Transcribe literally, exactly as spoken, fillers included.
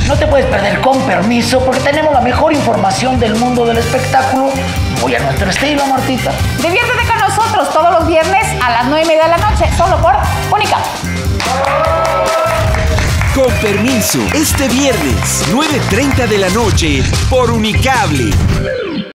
No te puedes perder Con Permiso porque tenemos la mejor información del mundo del espectáculo. Muy a nuestro estilo, Martita. Diviértete con nosotros todos los viernes a las nueve y media de la noche, solo por Única. Con Permiso, este viernes, nueve y treinta de la noche, por Unicable.